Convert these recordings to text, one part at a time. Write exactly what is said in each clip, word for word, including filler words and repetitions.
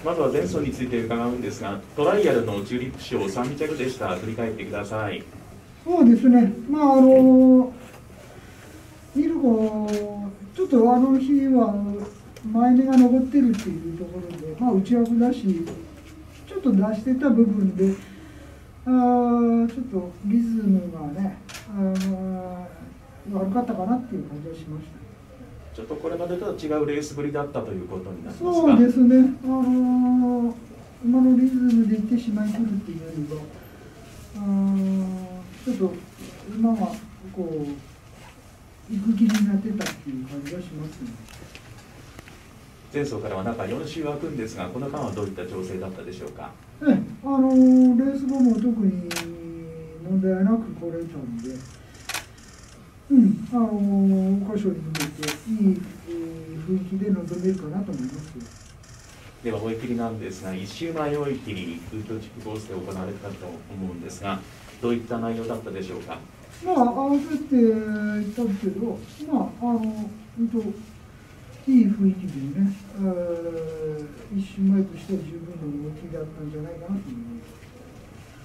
まずは前走について伺うんですが、トライアルのチューリップ賞さん着でした。振り返ってください。 そうですね、まああの見る方、ちょっとあの日は前目が残ってるっていうところで、まあ、内枠だし、ちょっと出してた部分で、あちょっとリズムがね、あ悪かったかなっていう感じがしました。 ちょっとこれまでとは違うレースぶりだったということになりますか。 そうですね、あのー、今のリズムでいってしまいくるっていうよりは、あちょっと今はこう行く気になってたっていう感じがしますね。 前走からは中よん週空くんですが、この間はどういった調整だったでしょうか。 ええ、あのー、レース後も特に問題なく来れたんで、うん、あのー、桜花賞に向けていい、えー、雰囲気で臨めるかなと思いますよ。 では追い切りなんですが、いち週前追い切り、風土地区コースで行われたと思うんですが、どういった内容だったでしょうか。 まあ、合わせていったけど、まあ、あの、本当、いい雰囲気でね、いち週前としては十分な動きだったんじゃないかなと思います。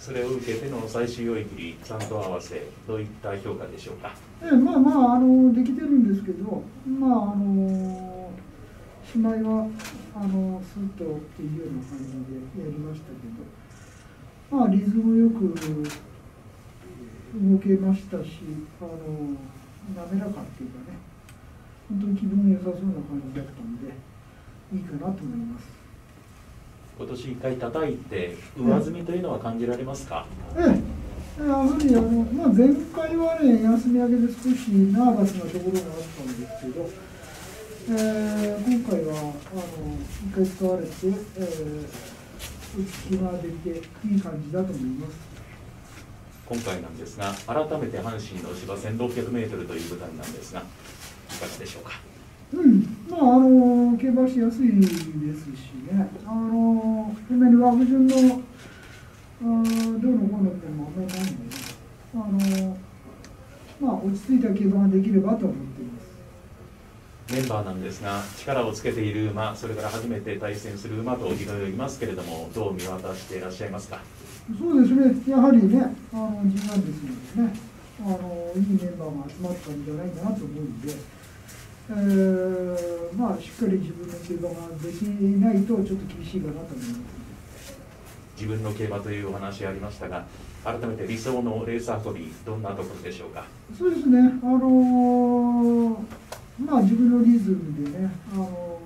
それを受けての最終追い切り、さんと合わせ、どういった評価でしょうか。 ええ、まあまあ、あの、できてるんですけど、まあ、あの、しまいは、あの、スッとっていうような感じでやりましたけど、まあ、リズムよく動けましたし、あの、滑らかっていうかね、本当に気分良さそうな感じだったんで、いいかなと思います。 今年いっかい叩いて、上積みというのは感じられますか。 ええ、やはりあの、まあ、前回はね、休み明けで少しナーバスなところがあったんですけど、えー、今回はあのいっかい使われて、えー、落ち着きが出て、いい感じだと思います。 今回なんですが、改めて阪神の芝 せんろっぴゃくメートル という舞台なんですが、いかがでしょうか。 うん、まあ、あの競馬しやすいですしね、あのそんなに枠順のあどうのこうのってもあんまりないんで、あのまあ、落ち着いた競馬ができればと思っています。 メンバーなんですが、力をつけている馬、それから初めて対戦する馬といろいろいますけれども、どう見渡していらっしゃいますか。 そうですね、やはりね、あの ジーワン ですのでね、あのいいメンバーが集まったんじゃないかなと思うんで、えー、まあ、しっかり自分の競馬ができないと、ちょっと厳しいかなと思います。 自分の競馬というお話ありましたが、改めて理想のレース運び、どんなところでしょうか。 そうですね、あのー、まあ、自分のリズムでね、あの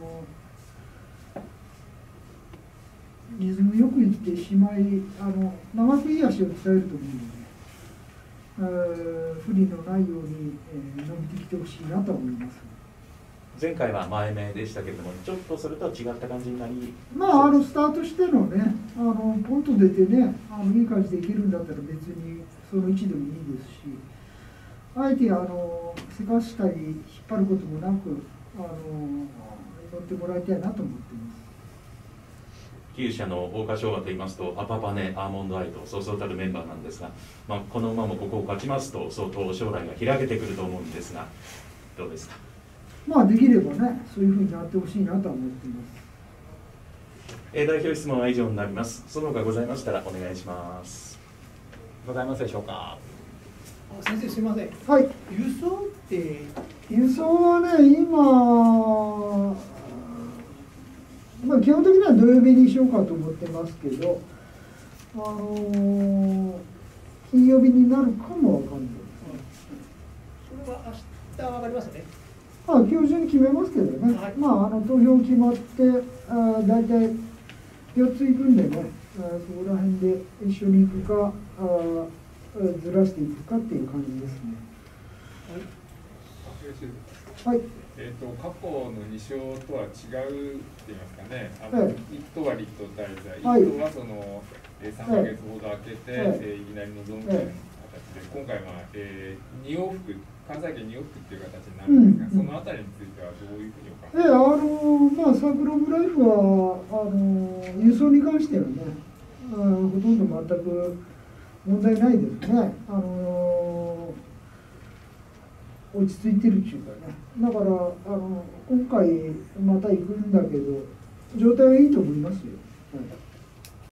ー、リズムよくいってしまい、あの長くいい足を使えると思うので、えー、不利のないように、えー、伸びてきてほしいなと思います。 前回は前目でしたけれども、ちょっとそれとは違った感じになり、 まあ、あのスタートしてのね、あのポンと出てね、あのいい感じでいけるんだったら別にその位置でもいいですし、あえてあのせかしたり引っ張ることもなく、あの乗ってもらいたいなと思っています。 きゅう社の桜花賞馬といいますと、アパパネ、アーモンドアイとそうそうたるメンバーなんですが、まあ、この馬もここを勝ちますと、相当将来が開けてくると思うんですが、どうですか。 まあ、できればね、そういうふうになってほしいなとは思っています。 えー、代表質問は以上になります。その他ございましたらお願いします。 ございますでしょうか。 先生、すみません。 はい。 輸送って輸送はね、今、まあ、基本的には土曜日にしようかと思ってますけど、あのー、金曜日になるかもわかんない。 それは明日わかりますよね。 ああ、今日中に決めますけどね、はい、まあ、あの投票決まって、あ大体よっつ行くんでね、あそこら辺で一緒に行くかあ、ずらしていくかっていう感じですね。はい。 えー、と過去のに勝とは違うって言いますかね、あの、はい、いっ頭は立東滞在、はい、いっ頭はその、えー、さんかげつほど空けて、はい、えー、いきなり臨むという形で、今回は、えー、に往復、関西圏に往復っていう形になるんですが、うん、そのあたりについてはどういうふうにお考えですか。えー、あのまあ、サークルオブライフはあの輸送に関してはね、あほとんど全く問題ないですね。あの落ち着いてるっていうかね、だからあの今回また行くんだけど状態はいいと思いますよ。